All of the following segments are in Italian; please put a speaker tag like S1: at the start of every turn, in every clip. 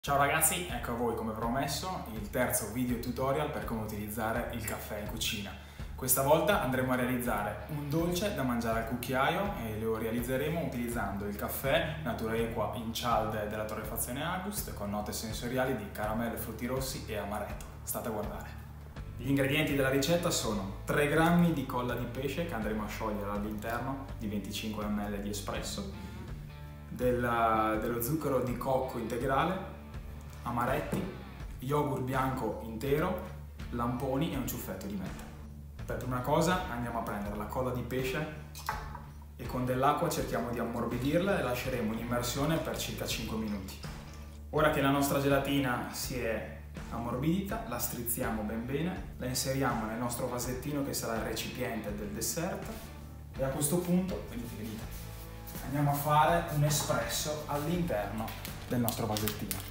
S1: Ciao ragazzi, ecco a voi come promesso il terzo video tutorial per come utilizzare il caffè in cucina. Questa volta andremo a realizzare un dolce da mangiare al cucchiaio e lo realizzeremo utilizzando il caffè Natura Equa in cialde della torrefazione August con note sensoriali di caramello, frutti rossi e amaretto. State a guardare. Gli ingredienti della ricetta sono 3 grammi di colla di pesce che andremo a sciogliere all'interno di 25 ml di espresso, dello zucchero di cocco integrale, amaretti, yogurt bianco intero, lamponi e un ciuffetto di menta. Per prima cosa andiamo a prendere la colla di pesce e con dell'acqua cerchiamo di ammorbidirla e lasceremo in immersione per circa 5 minuti. Ora che la nostra gelatina si è ammorbidita, la strizziamo ben bene, la inseriamo nel nostro vasettino che sarà il recipiente del dessert e a questo punto, venite, andiamo a fare un espresso all'interno del nostro vasettino.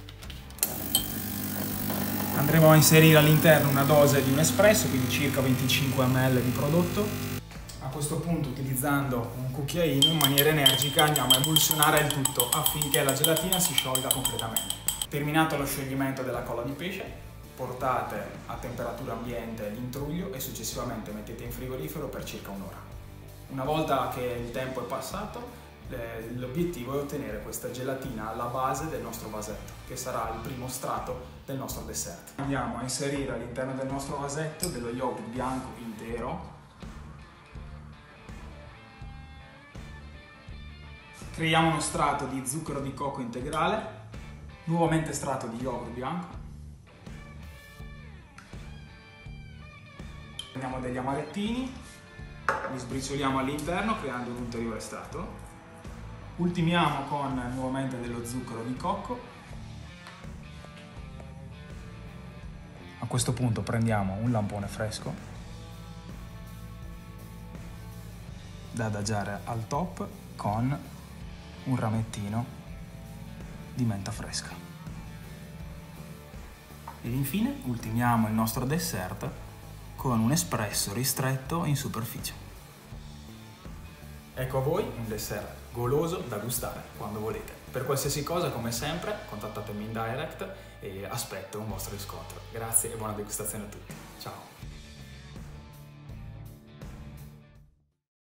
S1: Andremo a inserire all'interno una dose di un espresso, quindi circa 25 ml di prodotto. A questo punto, utilizzando un cucchiaino, in maniera energica andiamo a emulsionare il tutto affinché la gelatina si sciolga completamente. Terminato lo scioglimento della colla di pesce, portate a temperatura ambiente l'intruglio e successivamente mettete in frigorifero per circa un'ora. Una volta che il tempo è passato, l'obiettivo è ottenere questa gelatina alla base del nostro vasetto, che sarà il primo strato del nostro dessert. Andiamo a inserire all'interno del nostro vasetto dello yogurt bianco intero. Creiamo uno strato di zucchero di cocco integrale, nuovamente strato di yogurt bianco. Prendiamo degli amarettini, li sbricioliamo all'interno creando un ulteriore strato. Ultimiamo con nuovamente dello zucchero di cocco. A questo punto prendiamo un lampone fresco da adagiare al top con un ramettino di menta fresca. Ed infine ultimiamo il nostro dessert con un espresso ristretto in superficie. Ecco a voi un dessert goloso da gustare quando volete. Per qualsiasi cosa, come sempre, contattatemi in direct e aspetto un vostro riscontro. Grazie e buona degustazione a tutti. Ciao!